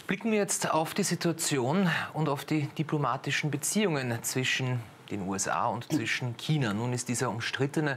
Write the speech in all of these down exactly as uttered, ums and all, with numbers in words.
Blicken wir jetzt auf die Situation und auf die diplomatischen Beziehungen zwischen den U S A und zwischen China. Nun ist dieser umstrittene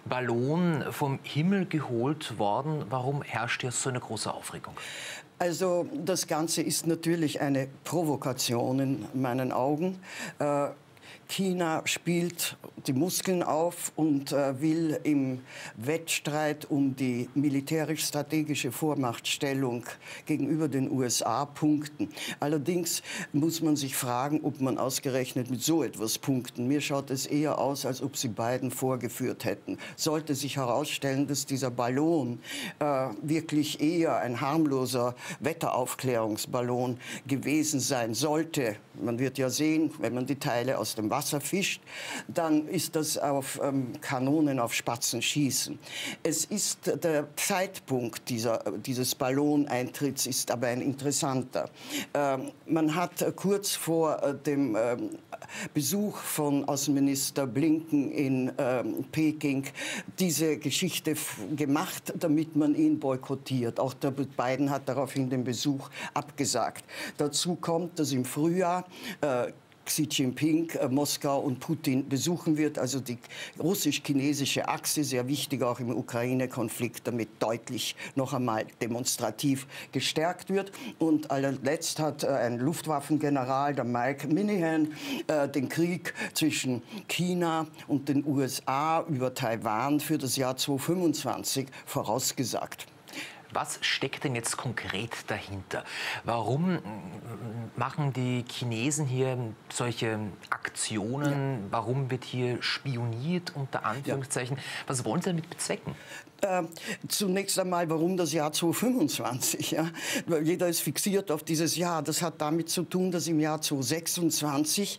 Ballon vom Himmel geholt worden. Warum herrscht hier so eine große Aufregung? Also das Ganze ist natürlich eine Provokation in meinen Augen. Äh, China spielt die Muskeln auf und äh, will im Wettstreit um die militärisch-strategische Vormachtstellung gegenüber den U S A punkten. Allerdings muss man sich fragen, ob man ausgerechnet mit so etwas punkten. Mir schaut es eher aus, als ob sie Biden vorgeführt hätten. Sollte sich herausstellen, dass dieser Ballon äh, wirklich eher ein harmloser Wetteraufklärungsballon gewesen sein sollte, man wird ja sehen, wenn man die Teile aus dem Wasser fischt, dann ist das auf ähm, Kanonen auf Spatzen schießen. Es ist der Zeitpunkt dieser, dieses Balloneintritts ist aber ein interessanter. Ähm, man hat kurz vor äh, dem ähm, Besuch von Außenminister Blinken in ähm, Peking diese Geschichte gemacht, damit man ihn boykottiert. Auch der Biden hat daraufhin den Besuch abgesagt. Dazu kommt, dass im Frühjahr äh, Xi Jinping äh, Moskau und Putin besuchen wird, also die russisch-chinesische Achse, sehr wichtig auch im Ukraine-Konflikt, damit deutlich noch einmal demonstrativ gestärkt wird. Und allerletzt hat äh, ein Luftwaffengeneral, der Mike Minihan, äh, den Krieg zwischen China und den U S A über Taiwan für das Jahr zweitausendfünfundzwanzig vorausgesagt. Was steckt denn jetzt konkret dahinter? Warum machen die Chinesen hier solche Aktionen? Ja. Warum wird hier spioniert, unter Anführungszeichen? Ja. Was wollen Sie damit bezwecken? Äh, zunächst einmal, warum das Jahr zweitausendfünfundzwanzig? Ja? Jeder ist fixiert auf dieses Jahr. Das hat damit zu tun, dass im Jahr zweitausendsechsundzwanzig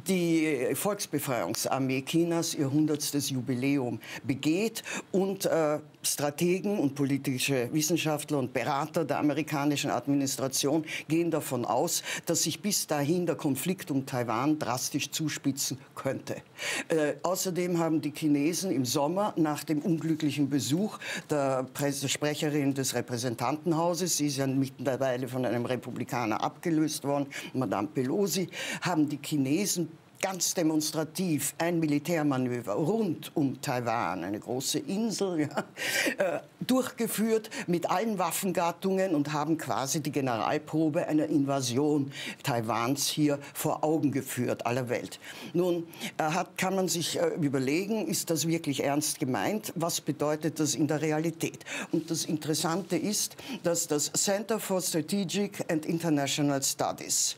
die Volksbefreiungsarmee Chinas ihr hundertstes Jubiläum begeht und äh, Strategen und politische Wissenschaftler und Berater der amerikanischen Administration gehen davon aus, dass sich bis dahin der Konflikt um Taiwan drastisch zuspitzen könnte. Äh, außerdem haben die Chinesen im Sommer nach dem unglücklichen Besuch der Pressesprecherin des Repräsentantenhauses, sie ist ja mittlerweile von einem Republikaner abgelöst worden, Madame Pelosi, haben die Chinesen ganz demonstrativ ein Militärmanöver rund um Taiwan, eine große Insel, ja, äh, durchgeführt mit allen Waffengattungen und haben quasi die Generalprobe einer Invasion Taiwans hier vor Augen geführt, aller Welt. Nun äh, hat, kann man sich äh, überlegen, ist das wirklich ernst gemeint? Was bedeutet das in der Realität? Und das Interessante ist, dass das Center for Strategic and International Studies,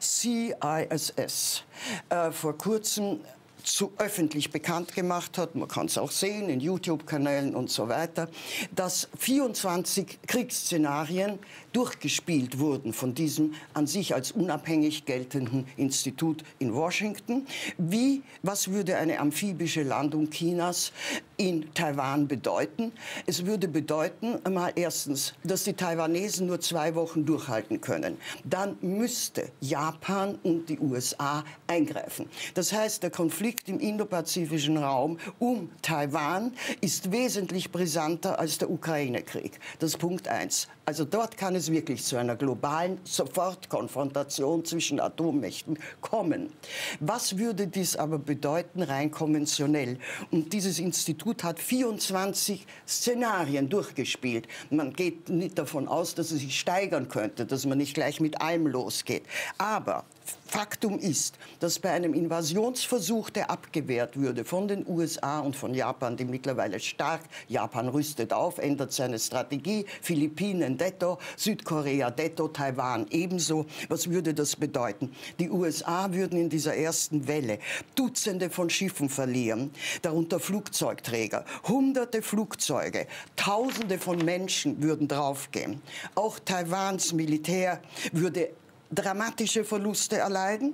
C I S S, äh, vor kurzem zu öffentlich bekannt gemacht hat, man kann es auch sehen in YouTube-Kanälen und so weiter, dass vierundzwanzig Kriegsszenarien durchgespielt wurden von diesem an sich als unabhängig geltenden Institut in Washington. Wie, was würde eine amphibische Landung Chinas in Taiwan bedeuten? Es würde bedeuten, einmal erstens, dass die Taiwanesen nur zwei Wochen durchhalten können. Dann müsste Japan und die U S A eingreifen. Das heißt, der Konflikt im indopazifischen Raum um Taiwan ist wesentlich brisanter als der Ukraine-Krieg. Das ist Punkt eins. Also dort kann es wirklich zu einer globalen Sofortkonfrontation zwischen Atommächten kommen. Was würde dies aber bedeuten, rein konventionell? Und dieses Institut hat vierundzwanzig Szenarien durchgespielt. Man geht nicht davon aus, dass es sich steigern könnte, dass man nicht gleich mit allem losgeht. Aber Faktum ist, dass bei einem Invasionsversuch, der abgewehrt würde von den U S A und von Japan, die mittlerweile stark, Japan rüstet auf, ändert seine Strategie, Philippinen detto, Südkorea detto, Taiwan ebenso. Was würde das bedeuten? Die U S A würden in dieser ersten Welle Dutzende von Schiffen verlieren, darunter Flugzeugträger, hunderte Flugzeuge, Tausende von Menschen würden draufgehen. Auch Taiwans Militär würde dramatische Verluste erleiden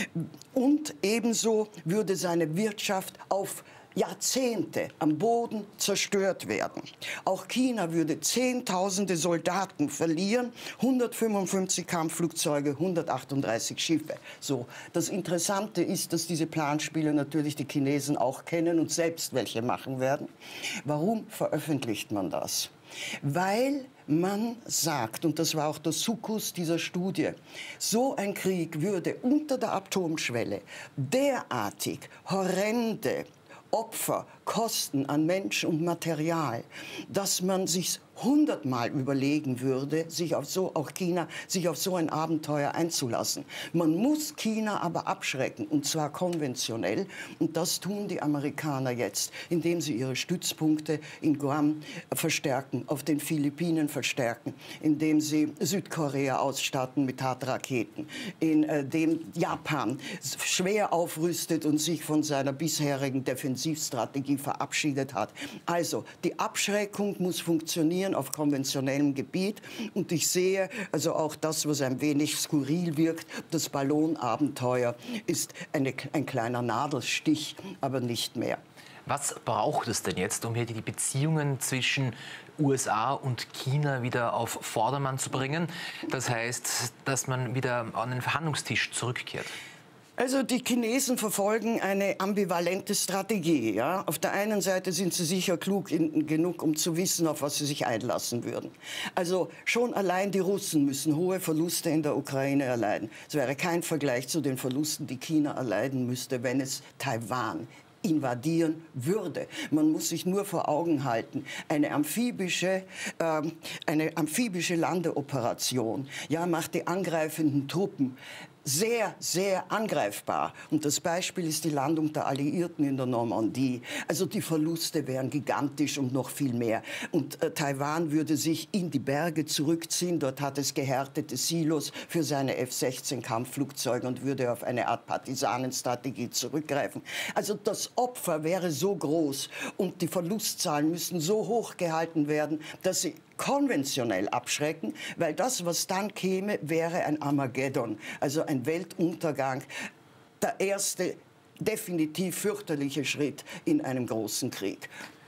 und ebenso würde seine Wirtschaft auf Jahrzehnte am Boden zerstört werden. Auch China würde Zehntausende Soldaten verlieren, hundertfünfundfünfzig Kampfflugzeuge, hundertachtunddreißig Schiffe. So, das Interessante ist, dass diese Planspiele natürlich die Chinesen auch kennen und selbst welche machen werden. Warum veröffentlicht man das? Weil Man sagt, und das war auch der Sukkus dieser Studie, so ein Krieg würde unter der Atomschwelle derartig horrende Opfer, Kosten an Mensch und Material, dass man sich hundertmal überlegen würde, sich auf so, auch China, sich auf so ein Abenteuer einzulassen. Man muss China aber abschrecken, und zwar konventionell. Und das tun die Amerikaner jetzt, indem sie ihre Stützpunkte in Guam verstärken, auf den Philippinen verstärken, indem sie Südkorea ausstatten mit Hardraketen, indem Japan schwer aufrüstet und sich von seiner bisherigen Defensivstrategie verabschiedet hat. Also, die Abschreckung muss funktionieren auf konventionellem Gebiet. Und ich sehe also auch das, was ein wenig skurril wirkt, das Ballonabenteuer ist eine, ein kleiner Nadelstich, aber nicht mehr. Was braucht es denn jetzt, um hier die Beziehungen zwischen U S A und China wieder auf Vordermann zu bringen? Das heißt, dass man wieder an den Verhandlungstisch zurückkehrt. Also die Chinesen verfolgen eine ambivalente Strategie. Ja? Auf der einen Seite sind sie sicher klug in, genug, um zu wissen, auf was sie sich einlassen würden. Also schon allein die Russen müssen hohe Verluste in der Ukraine erleiden. Es wäre kein Vergleich zu den Verlusten, die China erleiden müsste, wenn es Taiwan invadieren würde. Man muss sich nur vor Augen halten, eine amphibische, äh, eine amphibische Landeoperation, ja, macht die angreifenden Truppen sehr, sehr angreifbar. Und das Beispiel ist die Landung der Alliierten in der Normandie. Also die Verluste wären gigantisch und noch viel mehr. Und äh, Taiwan würde sich in die Berge zurückziehen. Dort hat es gehärtete Silos für seine F sechzehn Kampfflugzeuge und würde auf eine Art Partisanenstrategie zurückgreifen. Also das Opfer wäre so groß und die Verlustzahlen müssen so hoch gehalten werden, dass sie konventionell abschrecken, weil das, was dann käme, wäre ein Armageddon, also ein Weltuntergang, der erste definitiv fürchterliche Schritt in einem großen Krieg.